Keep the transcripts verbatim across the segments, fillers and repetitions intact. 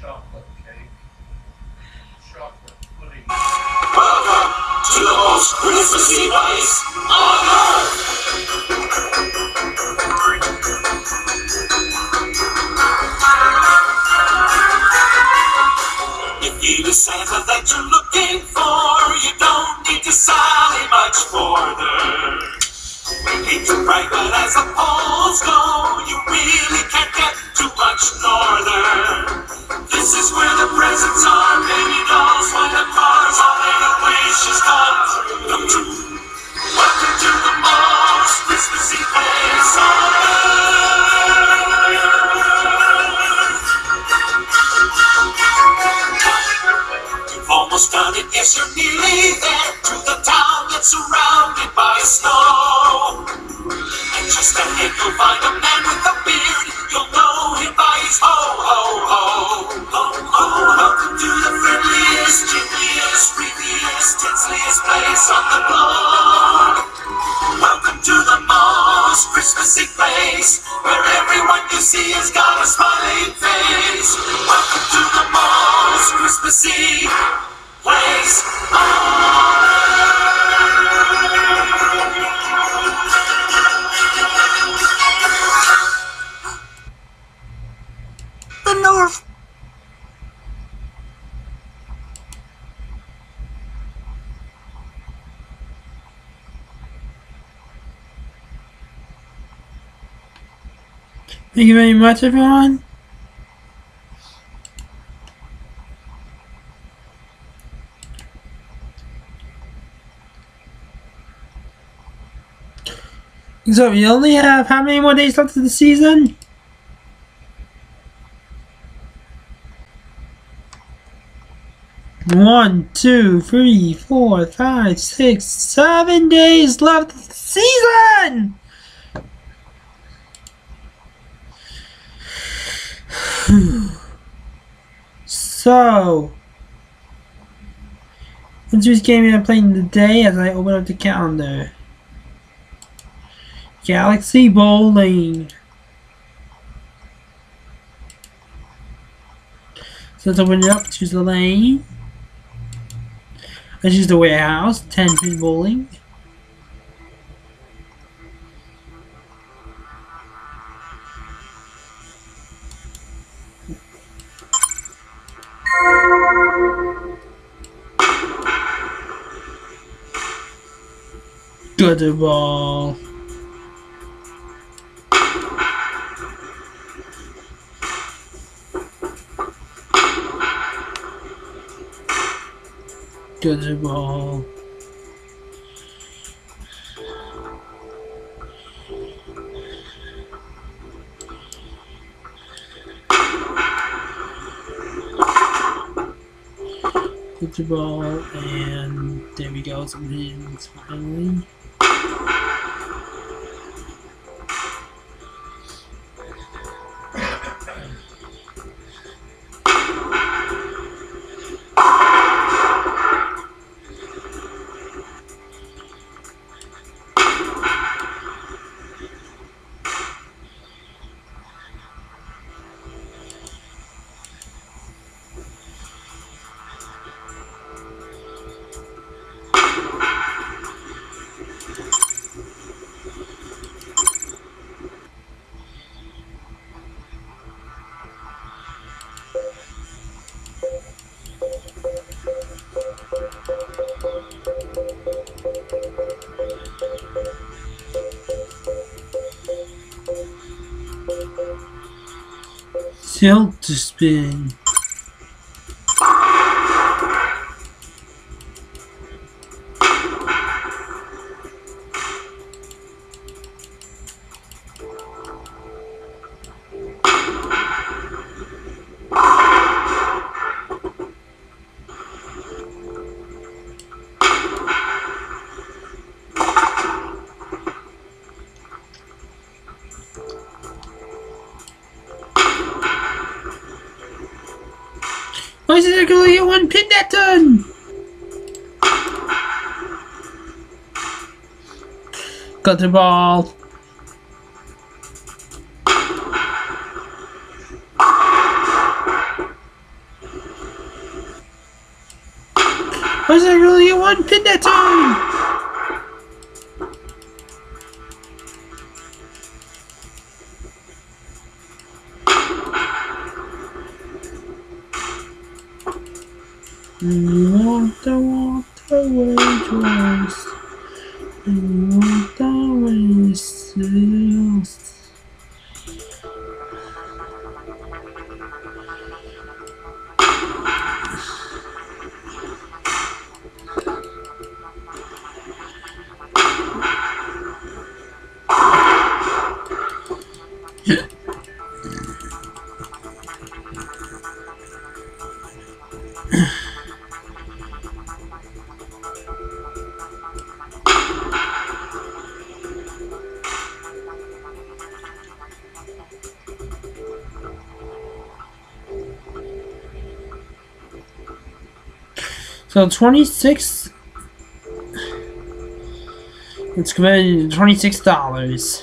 Welcome to the most Christmassy place on earth! If he is Santa that you're looking for, you don't need to sally much further. We hate to brag, but as the polls go, you really can't get too much northern. This is where the presents are, baby dolls, when the cars all their wishes come true. Come true. Welcome to the most Christmassy place on earth. You've almost done it, yes, you're nearly there, to the town that's surrounded by snow. And just ahead you'll find a man with a beard, you'll know him by his ho, ho, ho. Ho, ho, welcome to the friendliest, jingliest, freakiest, tinsliest place on the globe. Welcome to the most Christmassy place, where everyone you see has got a smiling face. Welcome to the most Christmassy place on the North. Thank you very much, everyone. So we only have how many more days left of the season? One, two, three, four, five, six, seven days left of the season! So, let's just game I'm playing today as I open up the calendar. Galaxy Bowling. So let's open it up, choose the lane. Let's use the warehouse, ten pin bowling. Gutter ball. Gutter ball. Gutter ball, and there we go. Something finally. Tilt to spin. Why is it going to get one pin that done? Got the ball. Why is there only one pin that turn? You want the water waitress. You want the races. So twenty-six. It's committed to twenty-six dollars.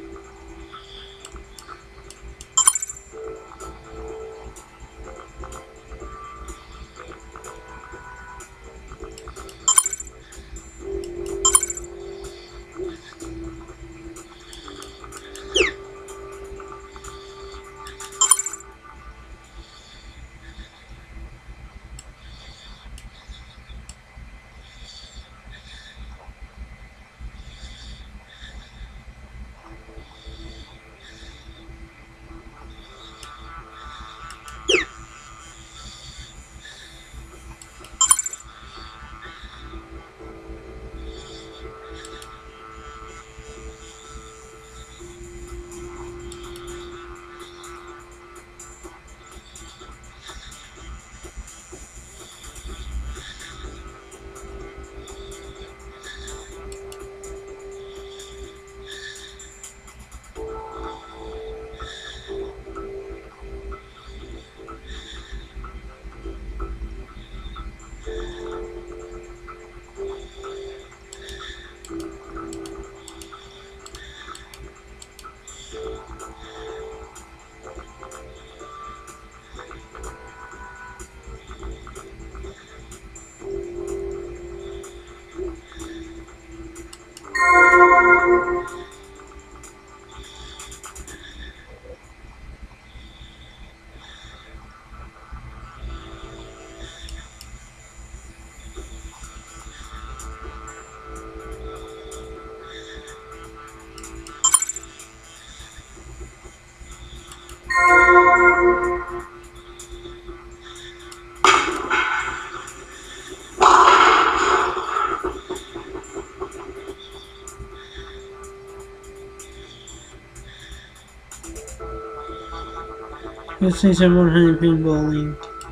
Let's say some one hundred pin bowling.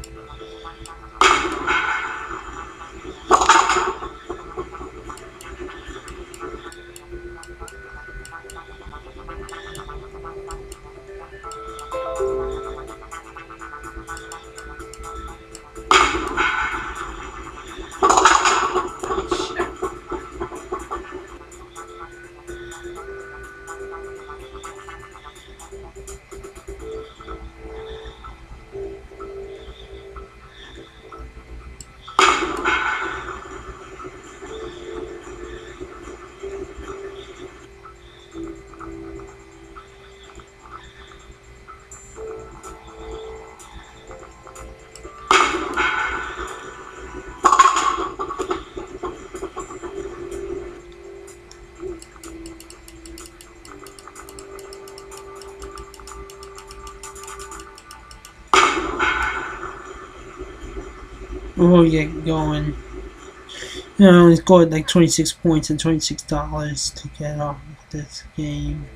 Before we get going, you know, I scored like twenty-six points and twenty-six dollars to get off this game.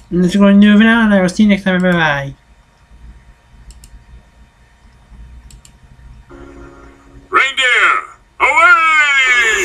And this is going to do it now, and I will see you next time. Bye bye. Reindeer, away!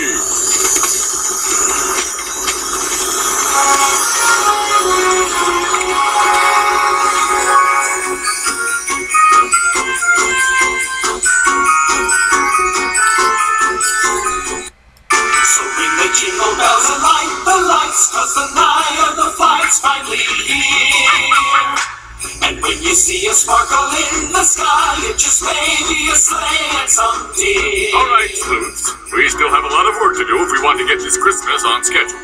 So ring the jingle bells and light the lights, 'cause the night of the flight's finally here. And when you see a sparkle in the sky, it just may be a sleigh and some deer. All right, sleuths. We still have a lot of work to do if we want to get this Christmas on schedule.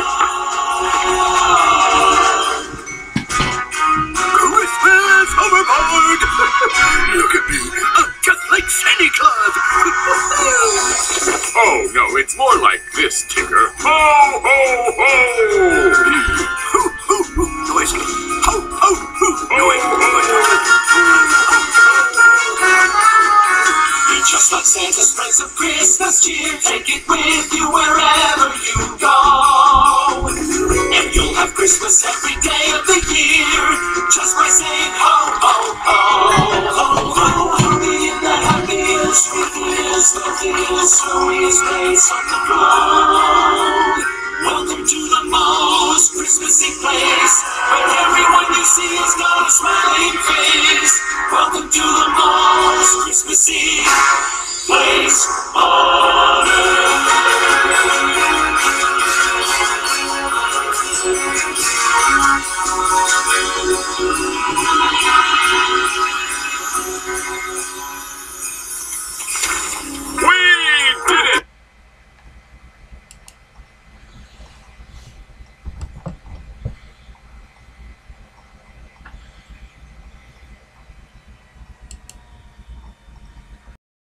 Christmas overboard! Look at me, I'm just like Santa Claus! Oh, no, it's more like this, Tinker. Ho, ho, ho! Hoo, hoo, hoo, noise. Ho, ho, hoo, noise. He just like Santa spreads some Christmas cheer. Take it with you wherever you go. And you'll have Christmas every day of the year, just by saying ho, ho, ho, ho, ho. Happy in the happiest, sweetest, healthiest, snowiest place on the globe. Welcome to the most Christmassy place, where everyone you see has got a smiling face. Welcome to the most Christmassy place on earth.